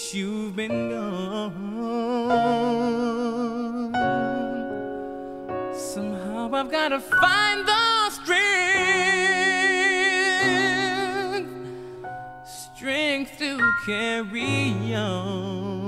since you've been gone. Somehow I've got to find the strength to carry on.